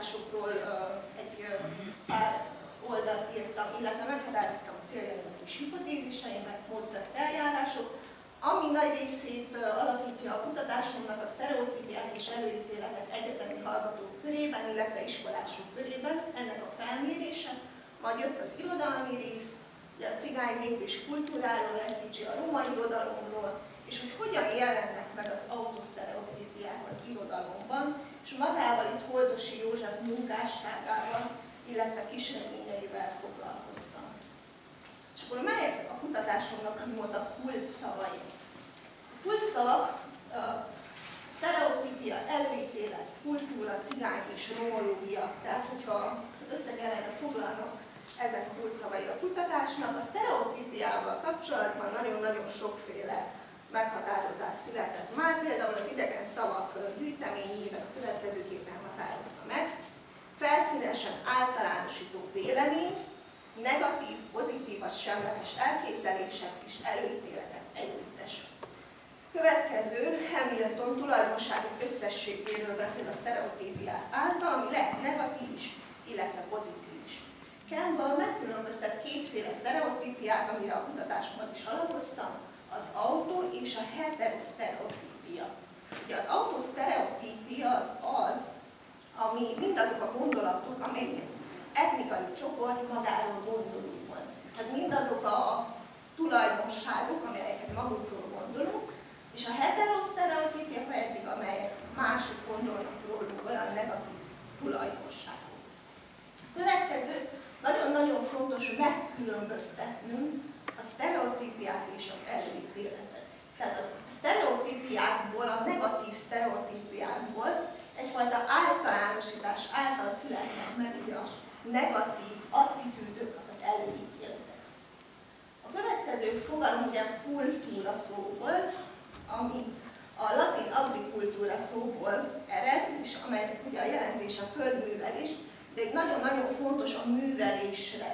kutatásokról egy pár oldalt írtam, illetve meghatároztam a céljaimat és hipotéziseimet, módszert, eljárások, ami nagy részét alakítja a kutatásomnak a sztereotípiák és előítéletek egyetemi hallgatók körében, illetve iskolások körében, ennek a felmérése. Majd jött az irodalmi rész, ugye a cigány nép és kultúráról, egy a roma irodalomról, és hogy hogyan jelennek meg az autosztereotípiák az irodalomban, és magával itt Holdosi József munkásságával, illetve kísérményeivel foglalkoztam. És akkor melyek a kutatásomnak úgymond a kulcsszavai? A kulcsszavak sztereotípia, előítélet, kultúra, cigány és romológia. Tehát, hogyha össze kellene foglalnak ezek a kulcsszavai a kutatásnak, a sztereotípiával kapcsolatban nagyon-nagyon sokféle meghatározás született már, például az idegen szavak gyűjteményében a következőképpen határozza meg. Felszínesen általánosító vélemény, negatív, pozitív vagy semleges elképzelések és előítéletek együttese. Következő, Hamilton tulajdonságok összességéről beszél a sztereotípiák által, ami lehet negatív is, illetve pozitív is. Campbell megkülönböztet kétféle sztereotípiát, amire a kutatásomat is alapoztam, az auto és a heterosztereotípia. Ugye az autosztereotípia az, ami mindazok a gondolatok, amelyek etnikai csoport magáról gondolunk. Ez mindazok a tulajdonságok, amelyeket magukról gondolunk, és a heterosztereotípia pedig, amelyek mások gondolnak rólunk, olyan negatív tulajdonságok. Következő, nagyon-nagyon fontos megkülönböztetnünk a sztereotípiát és az előítéletet. Tehát a sztereotípiákból, a negatív sztereotípiákból egyfajta általánosítás által születnek meg ugye a negatív attitűdök, az előítéletek. A következő fogalom ugye kultúra szó volt, ami a latin agrikultúra szóból ered, és amelynek ugye a jelentés a földművelés, de nagyon-nagyon fontos a művelésre,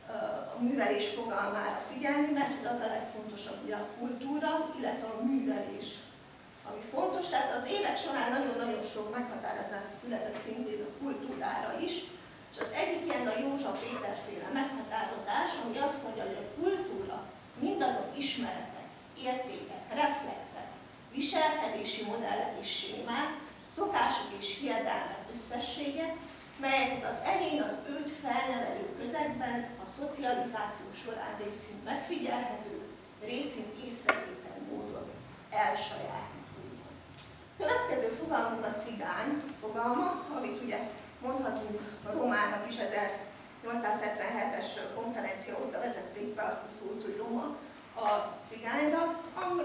a művelés fogalmára figyelni, mert az a legfontosabb ugye a kultúra, illetve a művelés, ami fontos. Tehát az évek során nagyon-nagyon sok meghatározás született szintén a kultúrára is, és az egyik ilyen a Józsa Péter féle meghatározás, ami azt mondja, hogy a kultúra mindazok ismeretek, értékek, reflexek, viselkedési modellek és sémák, szokások és hiedelmek összessége, melyeket az egyén az őt felnevelő közegben a szocializáció során részint megfigyelhető, részint észrevétlen módon elsajátít. Következő fogalmunk a cigány fogalma, amit ugye mondhatunk a romának is 1877-es konferencia óta vezették be azt a szót, hogy roma a cigányra,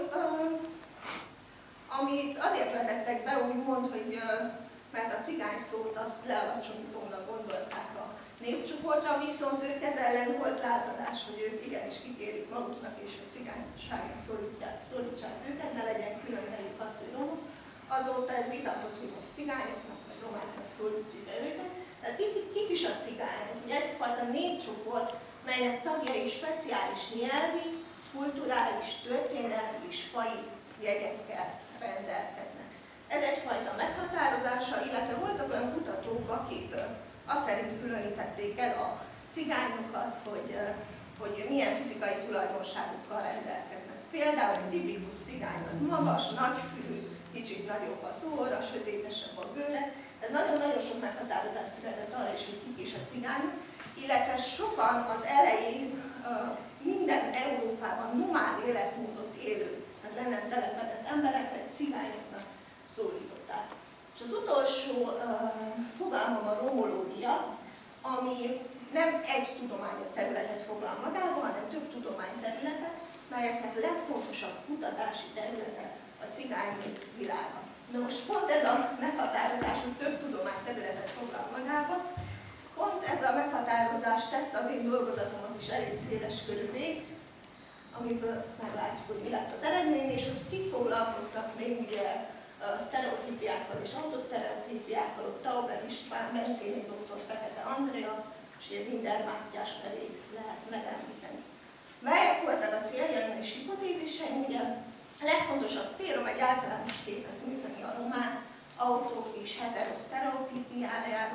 amit azért vezettek be, úgymond, hogy mert a cigány szót az lealacsonyítónak gondolták a népcsoportra, viszont ők ez ellen volt lázadás, hogy ők igenis kikérik maguknak, és hogy cigányságnak szólítsák őket, ne legyen külön nevű az, hogy roma. Azóta ez vitatott, hogy most cigányoknak vagy romáknak szólítjuk el őket. Tehát kik is a cigányok? Ugye egyfajta népcsoport, melynek tagjai speciális nyelvi, kulturális, történelmi és faji jegyekkel rendelkeznek. Ez egyfajta meghatározása, illetve voltak olyan kutatók, akik azt szerint különítették el a cigányokat, hogy milyen fizikai tulajdonságokkal rendelkeznek. Például egy tipikus cigány az magas, nagyfülű, kicsit nagyobb az óra, sötétesebb a bőre, de nagyon-nagyon sok meghatározás született arra is, hogy kik is a cigányok, illetve sokan az elején minden Európában nomád életmódot élő, tehát le nem telepedett embereket cigányoknak szólították. És az utolsó fogalmam a romológia, ami nem egy tudományterületet foglal magába, hanem több tudományterületet, melyeknek legfontosabb kutatási területe a cigánynép világa. Na most pont ez a meghatározás, hogy több tudományterületet foglal magába, pont ez a meghatározás tette az én dolgozatomat is elég széles körülvé, amiből meglátjuk, hogy mi lett az eredmény, és hogy kik foglalkoztak még ugye sztereotípiákkal és autosztereotípiákkal, ott Tauber István, Bencéni dr. Fekete Andrea, és ugye Winder Mátyás nevét lehet megemlíteni. Melyek voltak a céljaim és hipotéziseim? Ugye a legfontosabb célom egy általános képet nyújtani a román autó és heterosztereotípiájáról,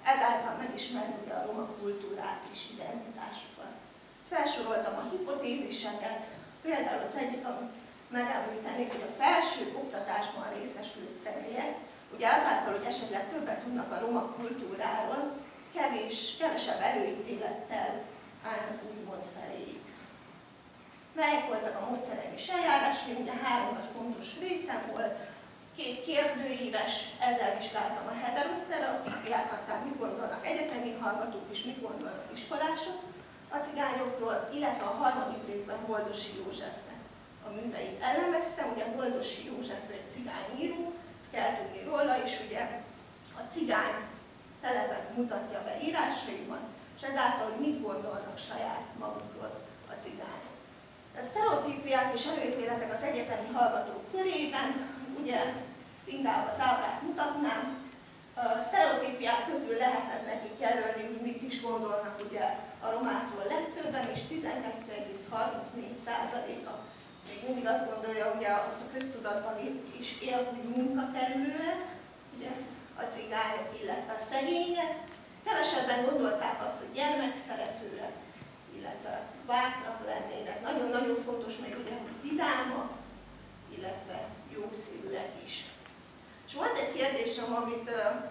ezáltal megismerni ugye a roma kultúrát és identitásukat. Felsoroltam a hipotéziseket, például az egyik, amit megemlítenék, hogy a felső oktatásban részesült személyek, ugye azáltal, hogy esetleg többet tudnak a roma kultúráról, kevesebb előítélettel állnak úgymond feléjük. Melyek voltak a módszerek és eljárásai? Ugye 3 nagy fontos részem volt, 2 kérdőíves, ezzel vizsgáltam a heterosztereotípiákat, tehát mit gondolnak egyetemi hallgatók és mit gondolnak iskolások a cigányokról, illetve a 3. részben Boldosi Józsefnek a műveit elemeztem. Ugye Boldosi József egy cigányíró, ezt kell tudni róla, és ugye a cigány telepet mutatja be írásaiban, és ezáltal, hogy mit gondolnak saját magukról a cigányok. A sztereotípiák és előítéletek az egyetemi hallgatók körében, ugye inkább az ábrát mutatnám, a sztereotípiák közül lehetett nekik jelölni, hogy mit is gondolnak ugye a romákról legtöbben, és 12,34%-a még mindig azt gondolja, ugye az a köztudatban is él, hogy munkakerülőek, ugye a cigányok, illetve a szegények. Kevesebben gondolták azt, hogy gyermekszeretőek, illetve bátrak lennének. Nagyon-nagyon fontos még ugye, hogy vidámak, illetve jószívűek is. És volt egy kérdésem, amit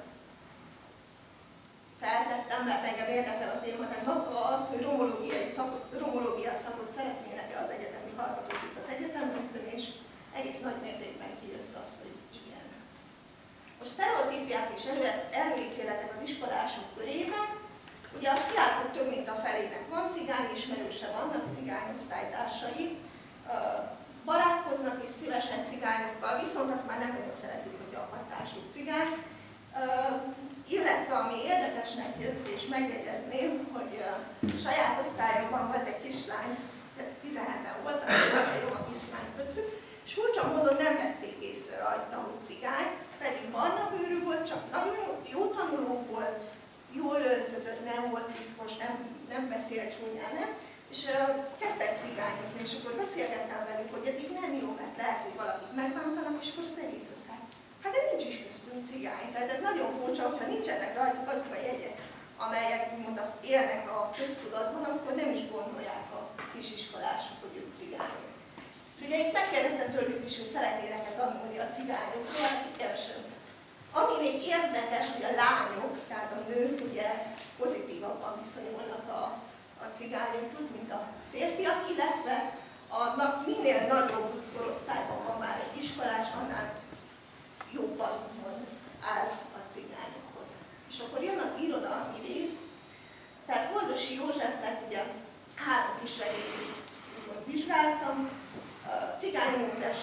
feltettem, mert engem érdekel a téma, tehát maga az, hogy romológia szakot szeretnének-e az egyetemi hallgatók itt az egyetemekben, és egész nagy mértékben kijött az, hogy igen. Most sztereotípiák és előítéletek az iskolások körében. Ugye a diákok több mint a felének van cigány ismerőse, vannak cigány osztálytársai, barátkoznak is szívesen cigányokkal, viszont azt már nem nagyon szeretik, hogy a hatásuk cigány. Illetve ami érdekesnek jött, és megjegyezném, hogy saját osztályomban volt egy kislány, 17-en voltak, egy roma kislány köztük, és furcsa módon nem vették észre rajta, hogy cigány, pedig barna bőrű volt, csak nagyon jó tanuló volt, jól öltözött, nem volt piszkos, nem beszélt csúnyán, nem? És kezdtek cigányozni, és akkor beszélgettem velük, hogy ez így nem jó, mert lehet, hogy valakit megbántanak, és akkor az egész osztály. Hát de nincs is köztünk cigány, tehát ez nagyon furcsa, hogyha nincsenek rajtuk azok a jegyek, amelyek úgymond azt élnek a köztudatban, akkor nem is gondolják a kisiskolások, hogy ők cigányok. És ugye itt megkérdeztem tőlük is, hogy szeretnének-e tanulni a cigányokról, hát kevesen. Ami még érdekes, hogy a lányok, tehát a nők ugye pozitívabban viszonyulnak a cigányokhoz, mint a férfiak, illetve annak minél nagyobb korosztályban van már egy iskolás, annál jobban áll a cigányokhoz. És akkor jön az irodalmi rész, tehát Boldosi Józsefnek ugye 3 kis regényét vizsgáltam, Cigány Mózes,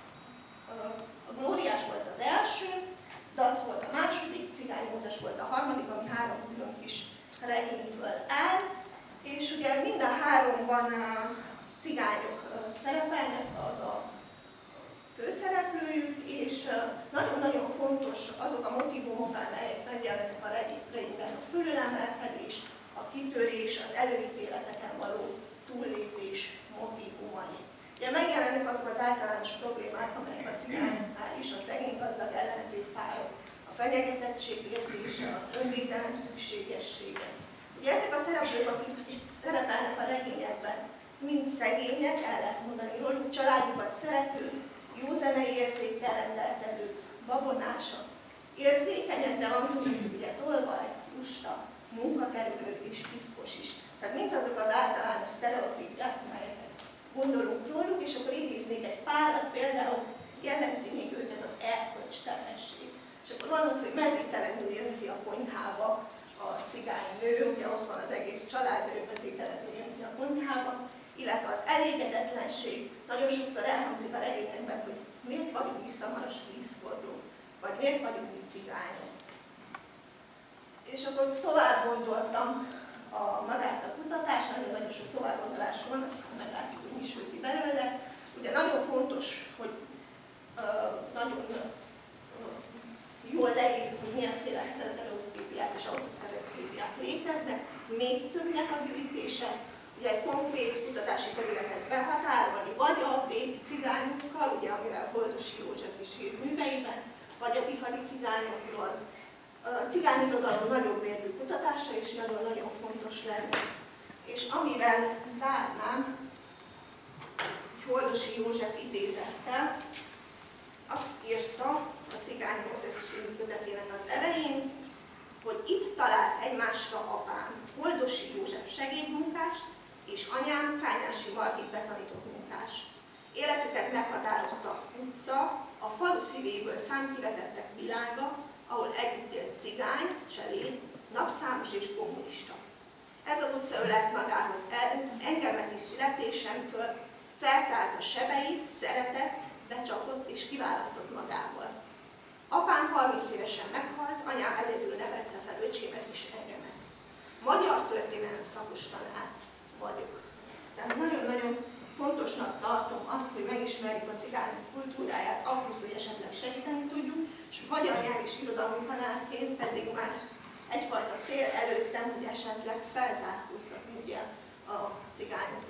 a Glóriás volt az első, Dac volt a második, Cigány Mózes volt a harmadik, ami 3 külön kis regényből áll, és ugye mind a 3-ban cigányok szerepelnek, az a főszereplőjük, és nagyon-nagyon fontos azok a motivumok, amelyek megjelennek a regényben, a fölülemelkedés, a kitörés, az előítéleteken való túllépés motivumai. Ugye megjelennek azok az általános problémák, amelyek a cigányoknál is, a szegény-gazdag ellentétpárok, a fenyegetettség érzése, az önvédelem szükségessége. Ugye ezek a szereplők, akik itt szerepelnek a regényekben, mind szegények, el lehet mondani róluk, családjukat szeretők, jó zenei érzékkel rendelkezők, babonásak, érzékenyek, de van közöttük ugye tolvaj, lusta, munkakerülő és piszkos is. Tehát mint azok az általános sztereotípiák, amelyeket gondolunk róluk, és akkor idéznék egy párat, például jellemzi még őket az erkölcstelenség. És akkor van ott, hogy mezítelenül jön ki a konyhába a cigány nő, ugye ott van az egész család, de ő mezítelenül jön ki a konyhába, illetve az elégedetlenség. Nagyon sokszor elhangzik a regényekben, hogy miért vagyunk mi szamaras vízforró, vagy miért vagyunk mi cigányok. És akkor tovább gondoltam magát a kutatást, nagyon-nagyon sok továbbgondolás van, aztán meglátjuk, hogy mi sül ki belőle. Ugye nagyon fontos, hogy nagyon jól leírjuk, hogy milyenféle heterosztépiák és autosztereotípiák léteznek, még többnek a gyűjtése, ugye egy konkrét kutatási területet behatárolni, vagy a béki cigányokkal, ugye amivel Boldosi József is ír műveiben, vagy a bihari cigányokról, a cigányirodalom nagyobb érvű kutatása is nagyon-nagyon fontos lenne. És amivel zárnám, Holdosi József idézettel, azt írta a Cigány Mózes című kötetének az elején, hogy itt talált egymásra apám, Holdosi József segédmunkás, és anyám Kányási Margit betanított munkás. Életüket meghatározta az utca, a falu szívéből számkivetettek világa, ahol együtt élt cigány, cseléd, napszámos és kommunista. Ez az utca ölelt magához engemeti születésemtől, feltárta sebeit, szeretett, becsapott és kiválasztott magával. Apám 30 évesen meghalt, anyám egyedül nevelte fel öcsémet és engemet. Magyar történelem szakos tanár vagyok. Tehát nagyon-nagyon fontosnak tartom azt, hogy megismerjük a cigányok kultúráját, ahhoz, hogy esetleg segíteni tudjuk, és magyar nyelv és irodalmi tanárként pedig már egyfajta cél előttem, hogy esetleg felzárkóztatni ugye a cigányok